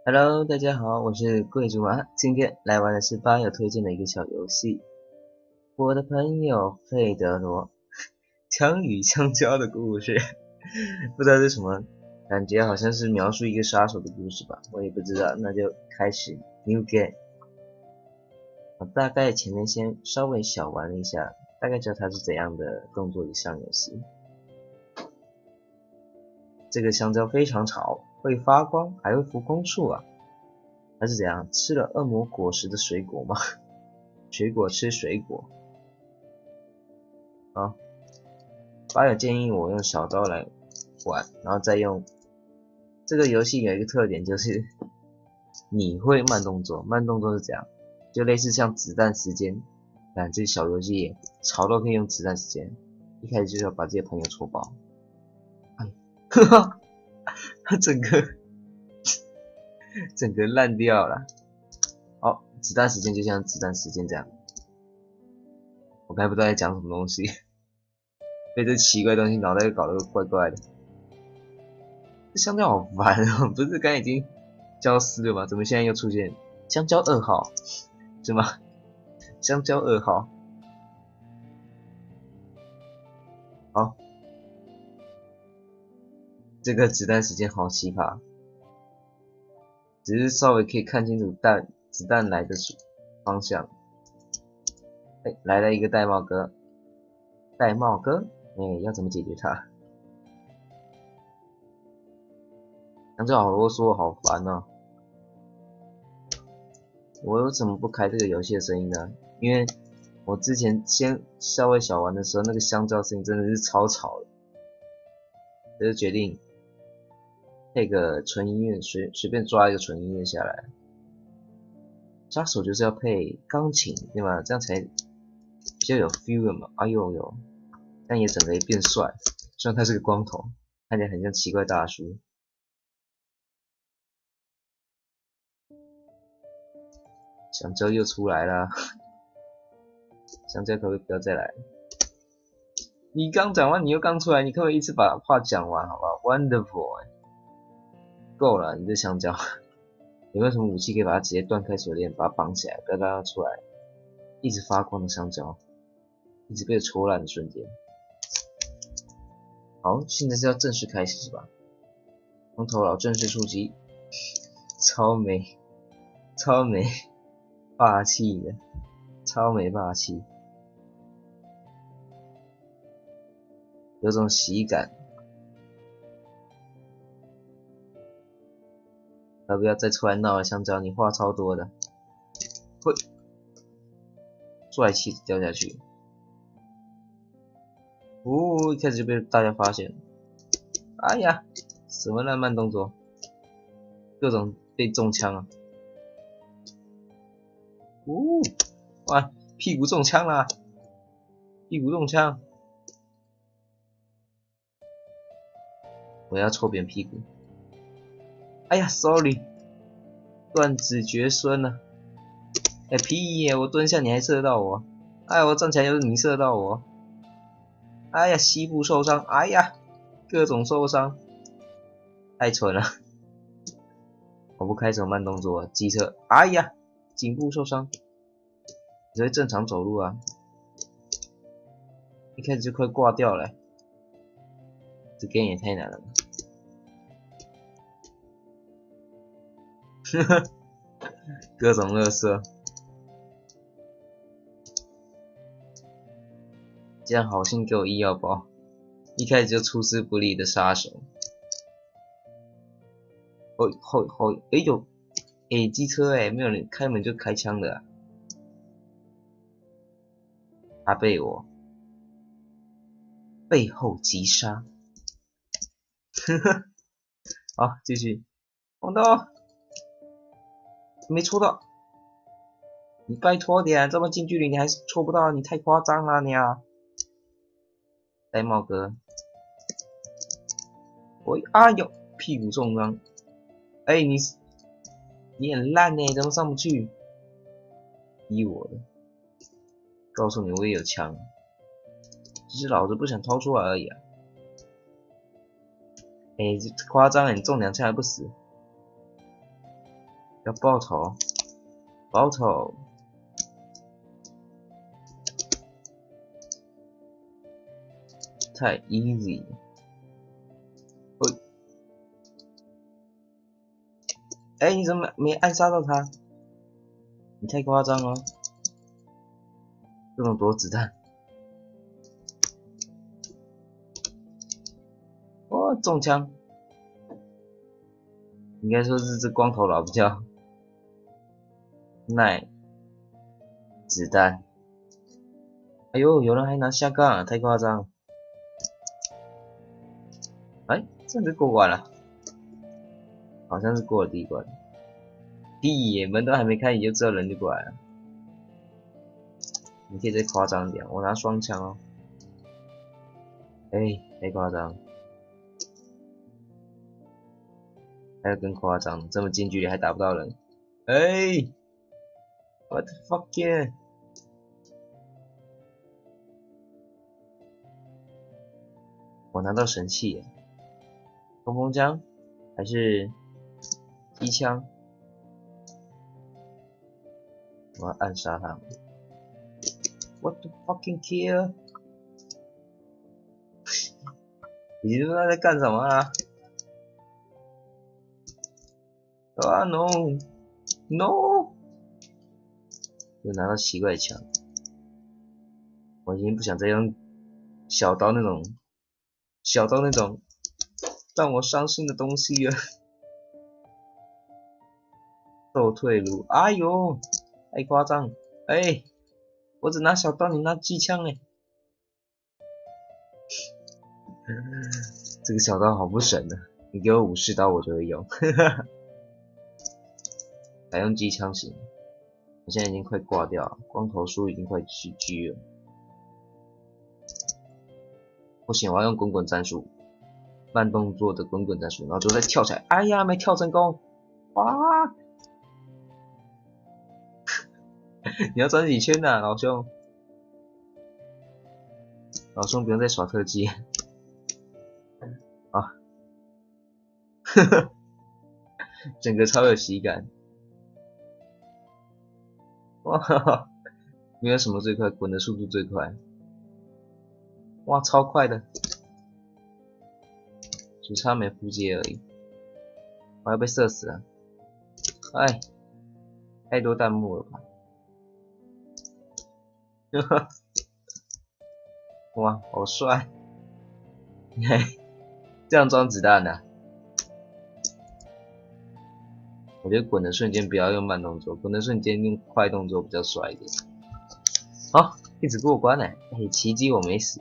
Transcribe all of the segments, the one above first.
Hello，大家好，我是贵族啊。今天来玩的是吧友推荐的一个小游戏。我的朋友费德罗，枪与香蕉的故事，不知道是什么，感觉好像是描述一个杀手的故事吧，我也不知道。那就开始 New Game。我大概前面先稍微小玩了一下，大概知道它是怎样的动作一项游戏。这个香蕉非常吵，会发光，还会浮光束啊。它是怎样吃了恶魔果实的水果吗？水果吃水果啊！吧友建议我用小刀来玩，然后再用这个游戏有一个特点就是你会慢动作，慢动作是怎样？就类似像子弹时间，这小游戏吵到可以用子弹时间，一开始就是要把这些朋友戳爆，哎，哈哈，他整个烂掉了。好，子弹时间就像子弹时间这样，我刚才不知道在讲什么东西，被这奇怪的东西脑袋搞得怪怪的。这香蕉好烦哦，不是刚才已经交撕了吗？怎么现在又出现香蕉2号？是吗？香蕉2号。好，这个子弹时间好奇葩，只是稍微可以看清楚子弹来的方向。哎，来了一个玳瑁哥，玳瑁哥，哎，要怎么解决它？香蕉好啰嗦，好烦哦。我怎么不开这个游戏的声音呢？因为我之前先稍微小玩的时候，那个香蕉声音真的是超吵的，我就决定配个纯音乐，随便抓一个纯音乐下来。杀手就是要配钢琴，对吧？这样才比较有 feel 嘛。哎呦呦，但也整个也变帅，虽然他是个光头，看起来很像奇怪大叔。香蕉又出来了，香蕉可不可以不要再来？你刚讲完，你又刚出来，你可不可以一次把话讲完，好不好 ？Wonderful，够了，你这香蕉，有没有什么武器可以把它直接断开锁链，把它绑起来，不要让它出来？一直发光的香蕉，一直被戳烂的瞬间。好，现在是要正式开始是吧？光头佬正式出击，超美，超美，霸气的，超美霸气，有种喜感。要不要再出来闹了？香蕉，你话超多的，会帅气的掉下去。一开始就被大家发现。哎呀，什么烂漫动作，各种被中枪啊！哇，屁股中枪啦！屁股中枪，我要戳别人屁股。哎呀，sorry，断子绝孙了。哎屁耶！我蹲下你还射到我，哎，我站起来又是你射到我。哎呀，膝部受伤，哎呀，各种受伤，太蠢了。我不开什么慢动作，机车，哎呀，颈部受伤，你会正常走路啊？一开始就快挂掉了，这 game 也太难了吧！各种垃圾，这样好心给我医药包，一开始就出师不利的杀手。哎呦，哎机车哎，没有人开门就开枪的啊，他被我背后击杀。好，继续，红豆没戳到，你拜托点，这么近距离你还是戳不到，你太夸张了你啊！玳瑁哥，哎呦，屁股重伤，哎你很烂呢，怎么上不去？逼我的，告诉你我也有枪，只是老子不想掏出来而已啊！哎，夸张了，你中2枪还不死？ 要爆头，爆头，太 easy。哎，你怎么没暗杀到他？你太夸张了，这么多子弹。哦，中枪。应该说是这光头佬比较耐子弹。哎呦，有人还拿下杠啊，太夸张。哎，这样就过关了，好像是过了第一关。屁耶，门都还没开，你就知道人就过来了。你可以再夸张一点，我拿双枪哦。哎，太夸张。还有更夸张，这么近距离还打不到人。哎 ，what the fuck yeah！ 我拿到神器耶，冲锋枪还是机枪？我要暗杀他们。What the fucking kill！ 你知道在干什么啊？啊 no no！ 又拿到奇怪的枪，我已经不想再用小刀那种让我伤心的东西了。斗退路，哎呦，太夸张！哎，我只拿小刀，你拿机枪哎。这个小刀好不省的，你给我武士刀我就会用。改用机枪型，我现在已经快挂掉了，光头叔已经快GG了。不行，我要用滚滚战术，慢动作的滚滚战术，然后之后再跳起来。哎呀，没跳成功！哇！你要转几圈呐，老兄？老兄不用再耍特技啊！呵呵，整个超有喜感。哇哈哈！没有什么最快，滚的速度最快。哇，超快的，只差没扑街而已。我要被射死了！哎，太多弹幕了吧？呵呵，哇，好帅！嘿，这样装子弹的、啊。我觉得滚的瞬间不要用慢动作，滚的瞬间用快动作比较帅一点。好，一直过关了，哎，奇迹我没死。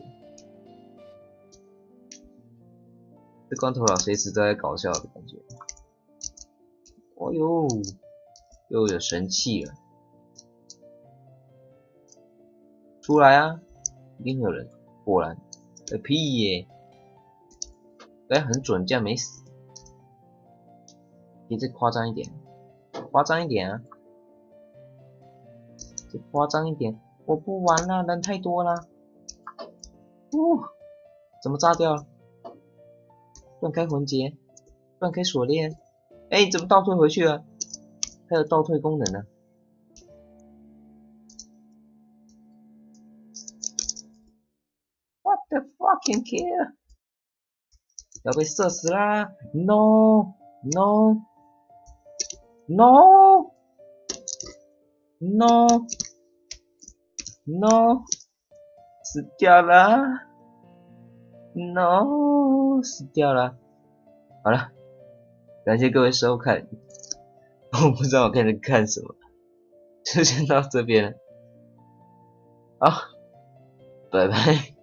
这光头佬随时都在搞笑的感觉。哦呦，又有神器了，出来啊！一定有人，果然，屁耶！哎，很准，竟然没死。可以再夸张一点，夸张一点啊！再夸张一点，我不玩了，人太多了。怎么炸掉了？断开魂结，断开锁链。哎，怎么倒退回去了？还有倒退功能呢。What the fucking kill！ 要被射死啦 ！No no no no no， 死掉了 ！No， 死掉了。好了，感谢各位收看。我不知道我开始看什么，就先到这边了。好，拜拜。